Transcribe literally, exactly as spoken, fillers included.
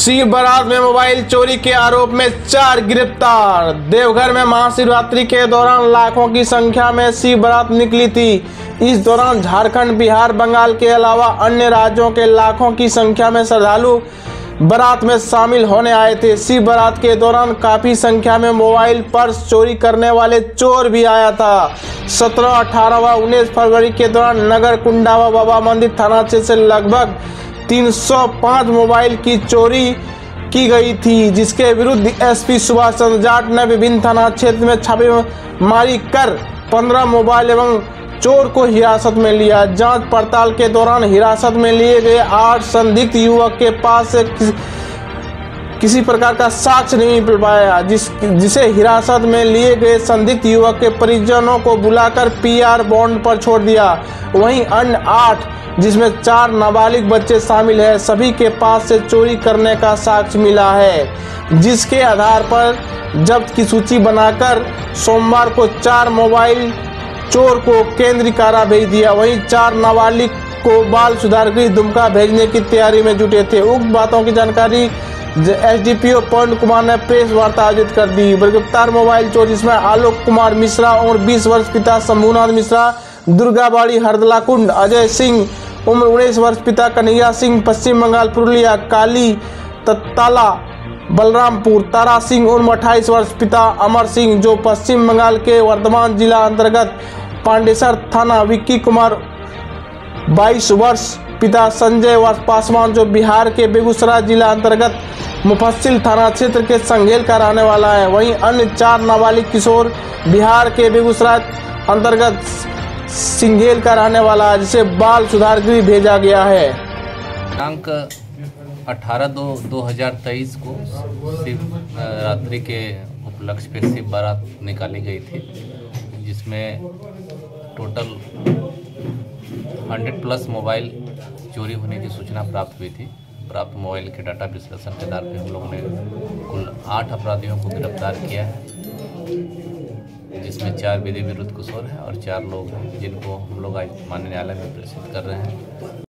शिव बारात में मोबाइल चोरी के आरोप में चार गिरफ्तार। देवघर में महाशिवरात्रि के दौरान लाखों की संख्या में शिव बारात निकली थी। इस दौरान झारखंड, बिहार, बंगाल के अलावा अन्य राज्यों के लाखों की संख्या में श्रद्धालु बारात में शामिल होने आए थे। शिव बारात के दौरान काफी संख्या में मोबाइल, पर्स चोरी करने वाले चोर भी आया था। सत्रह, अठारह व उन्नीस फरवरी के दौरान नगर कुंडावा बाबा मंदिर थाना क्षेत्र से लगभग तीन सौ पाँच मोबाइल की चोरी की गई थी, जिसके विरुद्ध एसपी सुभाष चंद्र जाट ने विभिन्न थाना क्षेत्र में छापेमारी कर पंद्रह मोबाइल एवं चोर को हिरासत में लिया। जांच पड़ताल के दौरान हिरासत में लिए गए आठ संदिग्ध युवक के पास से किसी, किसी प्रकार का साक्ष्य नहीं मिल पाया, जिस जिसे हिरासत में लिए गए संदिग्ध युवक के परिजनों को बुलाकर पीआर बॉन्ड पर छोड़ दिया। वहीं अन्य आठ, जिसमें चार नाबालिग बच्चे शामिल हैं, सभी के पास से चोरी करने का साक्ष्य मिला है, जिसके आधार पर जब्त की सूची बनाकर सोमवार को चार मोबाइल चोर को केंद्रीय कारा भेज दिया। वहीं चार नाबालिग को बाल सुधार गृह दुमका भेजने की तैयारी में जुटे थे। उक्त बातों की जानकारी एसडीपीओ पवन कुमार ने प्रेस वार्ता आयोजित कर दी। गिरफ्तार मोबाइल चोर जिसमें आलोक कुमार मिश्रा उम्र बीस वर्ष, पिता शंभुनाथ मिश्रा, दुर्गाबाड़ी हरदला कुंड, अजय सिंह उम्र उन्नीस वर्ष, पिता कन्हैया सिंह, पश्चिम बंगाल पुरुलिया, काली तत्ताला बलरामपुर, तारा सिंह उम्र अट्ठाईस वर्ष, पिता अमर सिंह जो पश्चिम बंगाल के वर्धमान जिला अंतर्गत पांडेसर थाना, विक्की कुमार बाईस वर्ष, पिता संजय पासवान जो बिहार के बेगूसराय जिला अंतर्गत मुफस्सिल थाना क्षेत्र के संघेल का रहने वाला है। वहीं अन्य चार नाबालिग किशोर बिहार के बेगूसराय अंतर्गत सिंघेल का रहने वाला है, जिसे बाल सुधार गृह भेजा गया है। दिनांक अठारह दो दो हजार तेईस को शिव रात्रि के उपलक्ष्य पे शिव बारात निकाली गई थी, जिसमें टोटल हंड्रेड प्लस मोबाइल चोरी होने की सूचना प्राप्त हुई थी। प्राप्त मोबाइल के डाटा विश्लेषण के आधार पर हम लोगों ने कुल आठ अपराधियों को गिरफ्तार किया है, जिसमें चार विधि विरुद्ध किशोर हैं और चार लोग हैं, जिनको हम लोग आज माननीय न्यायालय में प्रेषित कर रहे हैं।